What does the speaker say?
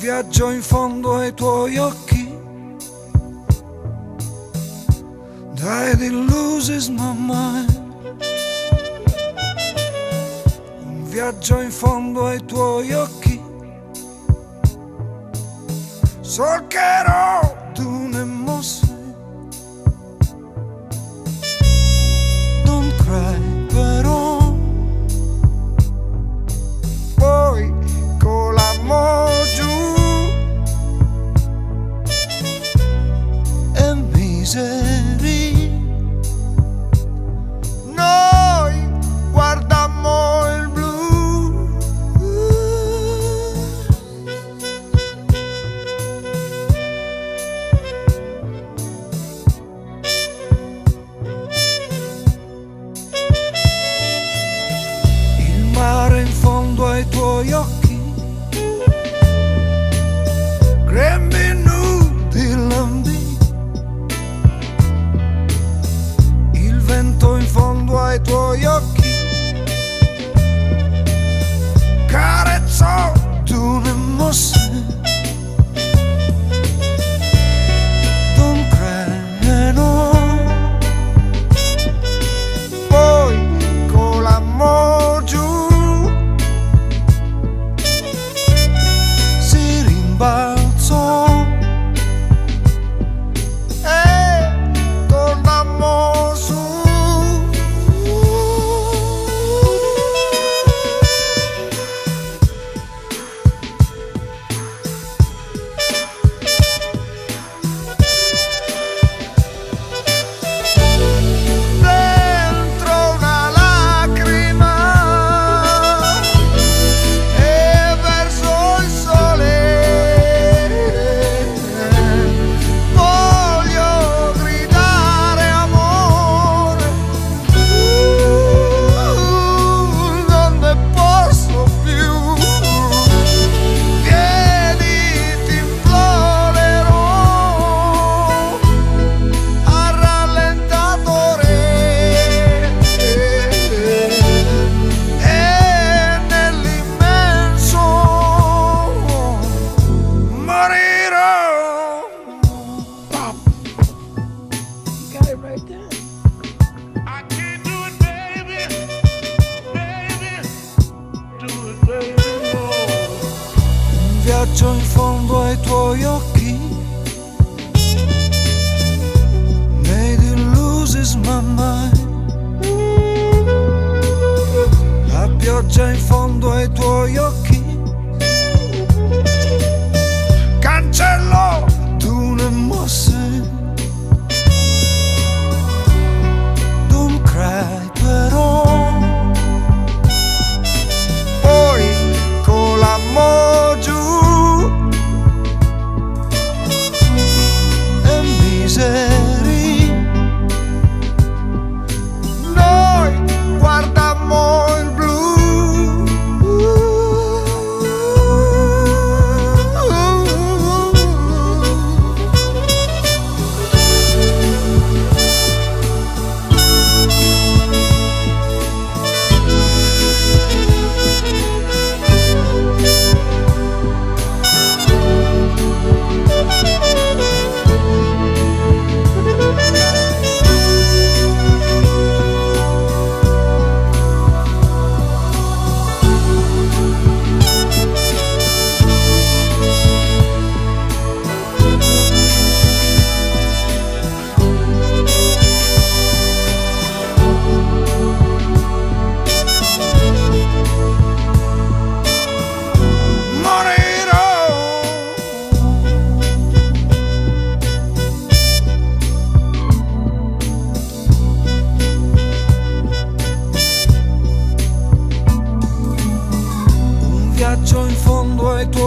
viaggio in fondo ai tuoi occhi, died in loses my mind. Un viaggio in fondo ai tuoi occhi, solcherò tu ne mosse. Don't cry però, poi con l'amore giù e miseria noi guardammo il blu. Il mare in fondo ai tuoi occhi, grembi nudi lambì, il vento in fondo ai tuoi occhi, carezzò tu ne mosse. Don't cry no, poi con l'amore giù si rimbalzò e tornammo su. Dentro una lacrima e verso il sole voglio gridare amore, non ne posso più. Vieni, ti implorerò al rallentatore e nell'immenso morirò. You got it right there. I can't do it, baby. Baby, do it, baby, no. Un viaggio in fondo ai tuoi occhi, made it loses my mind. La pioggia in fondo ai tuoi occhi, cancellò tu ne mosse. Don't cry però, poi con l'amore giù e miseria noi guardammo il blu. Un viaggio in fondo ai tuoi